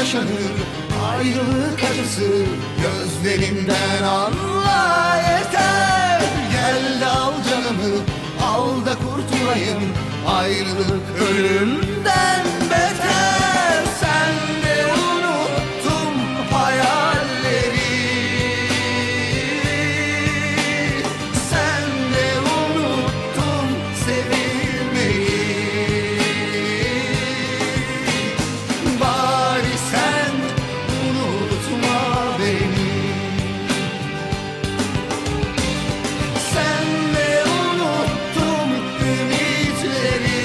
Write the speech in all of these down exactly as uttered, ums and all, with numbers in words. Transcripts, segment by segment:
yaşanır ayrılık acısı, gözlerimden anla yeter. Gel de al canımı, al da kurtulayım, ayrılık ölümden beter. Sen de unuttum hayalleri, sen de unuttum sevilmeyi. Bari sen unutma beni. Sen de unuttum ümitleri,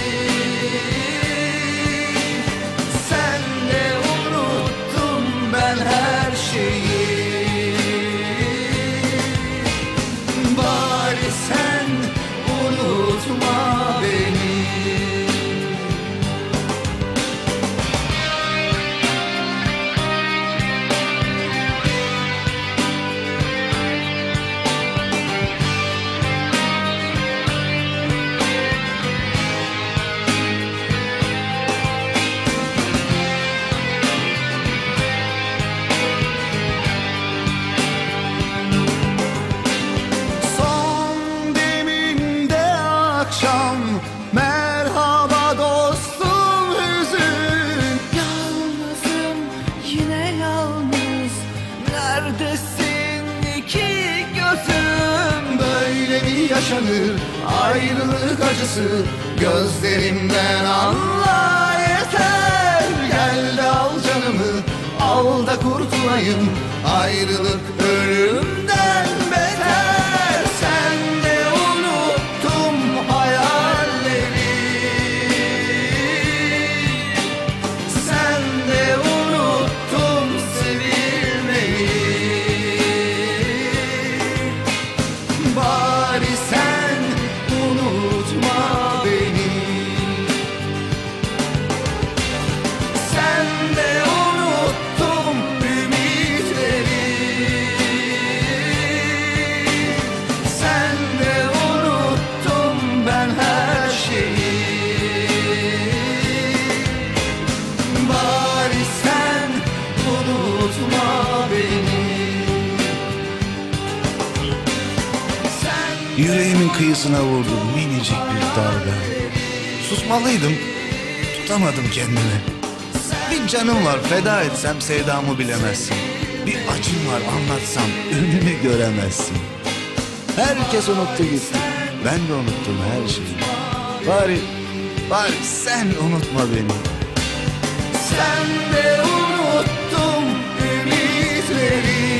sen de unuttum ben her şeyi. Bari sen unutma beni. Son deminde akşam, merhaba dostum hüzün. Yalnızım, yine yalnız. Neredesin iki gözüm? Böyle mi yaşanır ayrılık acısı, gözlerimden anla yeter. Gel de al canımı, al da kurtulayım, ayrılık ölümden beter. Sen de unuttum hayalleri, sen de unuttum sevilmeyi. Bari sen unutma beni. Sen de unuttum ümitleri, sen de unuttum ben her şeyi. Bari sen unutma beni. Sen Yüreğimin kıyısına vurdu minicik bir dalga. Susmalıydım, tutamadım kendimi. Bir canım var, feda etsem sevdamı bilemezsin. Bir acım var, anlatsam önünü göremezsin. Herkes unuttu gitti, ben de unuttum her şeyi. Bari, bari sen unutma beni. Sen de unuttum ümitleri,